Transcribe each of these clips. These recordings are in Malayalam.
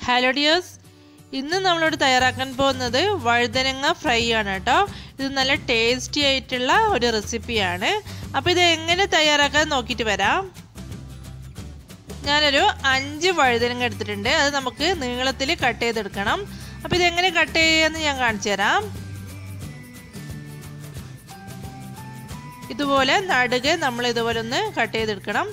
ഹലോ ഡിയേഴ്സ്, ഇന്ന് നമ്മളോട് തയ്യാറാക്കാൻ പോകുന്നത് വഴുതനങ്ങ ഫ്രൈ ആണ് കേട്ടോ. ഇത് നല്ല ടേസ്റ്റി ആയിട്ടുള്ള ഒരു റെസിപ്പിയാണ്. അപ്പോൾ ഇത് എങ്ങനെ തയ്യാറാക്കാൻ നോക്കിയിട്ട് വരാം. ഞാനൊരു 5 വഴുതനങ്ങ എടുത്തിട്ടുണ്ട്. അത് നമുക്ക് നീളത്തിൽ കട്ട് ചെയ്തെടുക്കണം. അപ്പോൾ ഇതെങ്ങനെ കട്ട് ചെയ്യുമെന്ന് ഞാൻ കാണിച്ചു തരാം. ഇതുപോലെ നടുകെ നമ്മൾ ഇതുപോലെ ഒന്ന് കട്ട് ചെയ്തെടുക്കണം.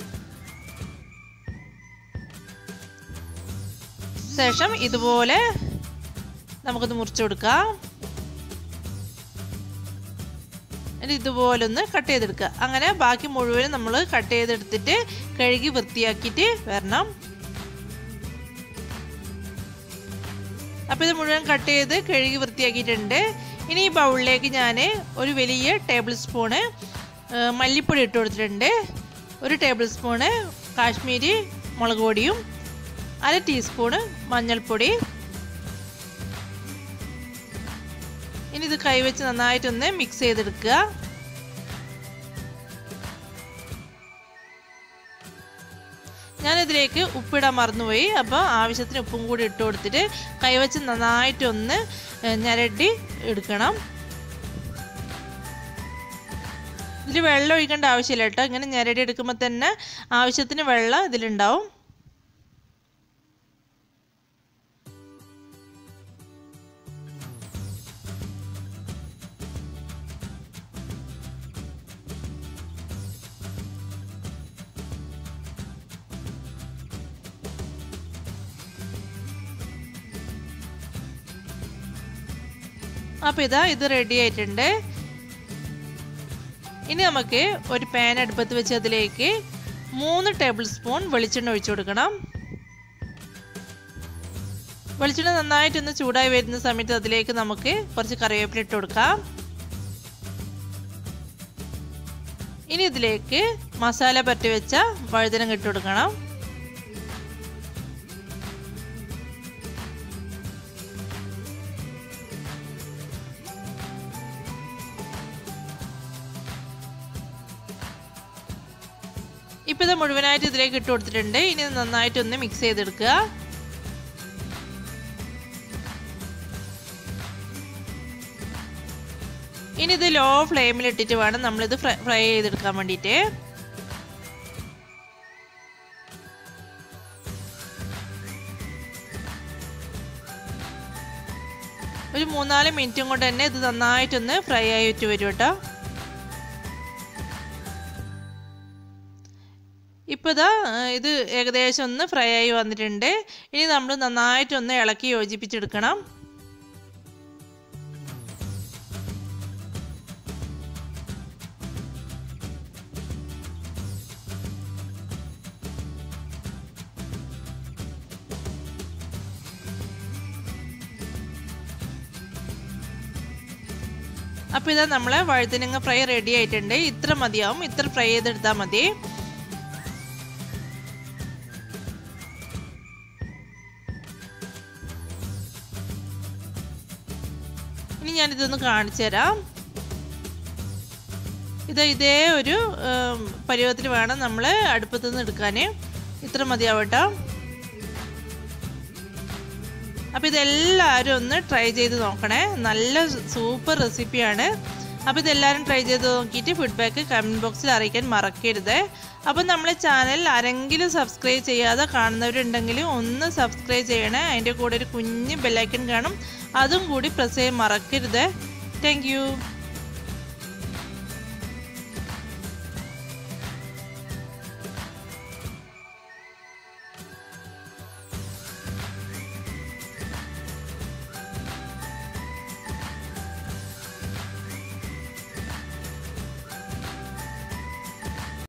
ശേഷം ഇതുപോലെ നമുക്കൊന്ന് മുറിച്ചു കൊടുക്കാം. ഇതുപോലെ ഒന്ന് കട്ട് ചെയ്തെടുക്കുക. അങ്ങനെ ബാക്കി മുഴുവനും നമ്മൾ കട്ട് ചെയ്തെടുത്തിട്ട് കഴുകി വൃത്തിയാക്കിയിട്ട് വരണം. അപ്പോൾ ഇത് മുഴുവൻ കട്ട് ചെയ്ത് കഴുകി വൃത്തിയാക്കിയിട്ടുണ്ട്. ഇനി ഈ ബൗളിലേക്ക് ഞാൻ ഒരു വലിയ ടേബിൾ സ്പൂണ് മല്ലിപ്പൊടി ഇട്ട് കൊടുത്തിട്ടുണ്ട്. 1 ടേബിൾ സ്പൂണ് കാശ്മീരി മുളക് പൊടിയും 1/2 ടീസ്പൂണ് മഞ്ഞൾപ്പൊടി. ഇനി ഇത് കൈവച്ച് നന്നായിട്ടൊന്ന് മിക്സ് ചെയ്തെടുക്കുക. ഞാനിതിലേക്ക് ഉപ്പിടാൻ മറന്നുപോയി. അപ്പോൾ ആവശ്യത്തിന് ഉപ്പും കൂടി ഇട്ട് കൊടുത്തിട്ട് കൈവച്ച് നന്നായിട്ടൊന്ന് ഞരടി എടുക്കണം. ഇതിൽ വെള്ളം ഒഴിക്കേണ്ട ആവശ്യമില്ല കേട്ടോ. ഇങ്ങനെ ഞരടി എടുക്കുമ്പോൾ തന്നെ ആവശ്യത്തിന് വെള്ളം ഇതിലുണ്ടാവും. അപ്പോൾ ഇത് റെഡി ആയിട്ടുണ്ട്. ഇനി നമുക്ക് ഒരു പാൻ അടുപ്പത്ത് വെച്ച് അതിലേക്ക് 3 ടേബിൾ സ്പൂൺ വെളിച്ചെണ്ണ ഒഴിച്ചു കൊടുക്കണം. വെളിച്ചെണ്ണ നന്നായിട്ടൊന്ന് ചൂടായി വരുന്ന സമയത്ത് അതിലേക്ക് നമുക്ക് കുറച്ച് കറിവേപ്പില ഇട്ട് കൊടുക്കാം. ഇനി ഇതിലേക്ക് മസാല പരട്ടി വെച്ച വഴുതനങ്ങ ഇട്ട് കൊടുക്കണം. ഇപ്പോൾ ഇത് മുഴുവനായിട്ട് ഇതിലേക്ക് ഇട്ട് കൊടുത്തിട്ടുണ്ട്. ഇനി നന്നായിട്ടൊന്ന് മിക്സ് ചെയ്തെടുക്കുക. ഇനി ഇത് ലോ ഫ്ലെയിമിൽ ഇട്ടിട്ട് വേണം നമ്മളിത് ഫ്രൈ ചെയ്തെടുക്കാൻ വേണ്ടിയിട്ട്. ഒരു 3-4 മിനിറ്റും കൊണ്ട് തന്നെ ഇത് നന്നായിട്ടൊന്ന് ഫ്രൈ ആയിട്ട് വരും കേട്ടോ. ഇപ്പോൾ ഇത് ഏകദേശം ഒന്ന് ഫ്രൈ ആയി വന്നിട്ടുണ്ട്. ഇനി നമ്മൾ നന്നായിട്ടൊന്ന് ഇളക്കി യോജിപ്പിച്ചെടുക്കണം. അപ്പോൾ നമ്മളെ വഴുതനങ്ങ ഫ്രൈ റെഡി ആയിട്ടുണ്ട്. ഇത്ര മതിയാവും. ഇത്ര ഫ്രൈ ചെയ്തെടുത്താൽ മതി. ഇനി ഞാനിതൊന്ന് കാണിച്ചു തരാം. ഇതേ ഒരു പരുവത്തിൽ വേണം നമ്മൾ അടുപ്പത്തു നിന്ന് എടുക്കാൻ. ഇത്ര മതിയാവട്ടോ. അപ്പോൾ ഇതെല്ലാവരും ഒന്ന് ട്രൈ ചെയ്ത് നോക്കണേ. നല്ല സൂപ്പർ റെസിപ്പിയാണ്. അപ്പോൾ ഇതെല്ലാവരും ട്രൈ ചെയ്ത് നോക്കിയിട്ട് ഫീഡ്ബാക്ക് കമൻറ്റ് ബോക്സിൽ അറിയിക്കാൻ മറക്കരുത്. അപ്പോൾ നമ്മളെ ചാനൽ ആരെങ്കിലും സബ്സ്ക്രൈബ് ചെയ്യാതെ കാണുന്നവരുണ്ടെങ്കിൽ ഒന്ന് സബ്സ്ക്രൈബ് ചെയ്യണേ. അതിൻ്റെ കൂടെ ഒരു കുഞ്ഞ് ബെല്ലൈക്കൺ കാണും. അതും കൂടി പ്രസ് ചെയ്യാൻ മറക്കരുത്. Thank U.